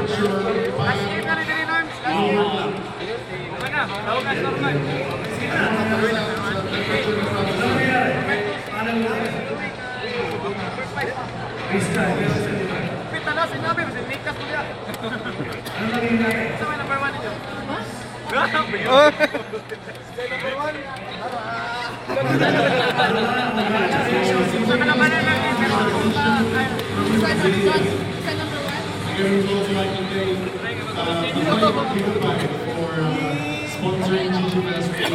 Sponsoring Gigi Best for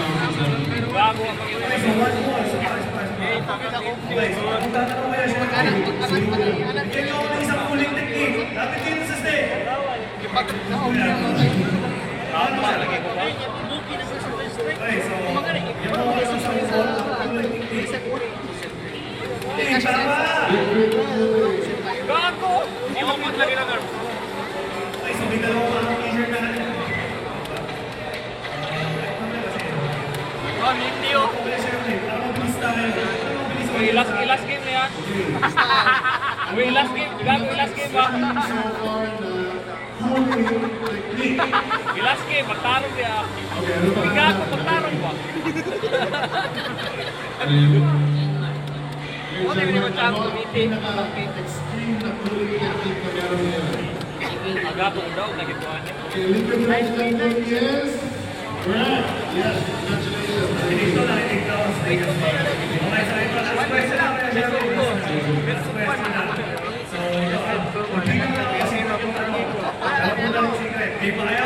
Last game ya. Last game, last game ba? Last game, magtarong ya. Gago, magtarong ba? Ano yung mga tao meeting? Gago daw, nagituan niya. Yes, congratulations.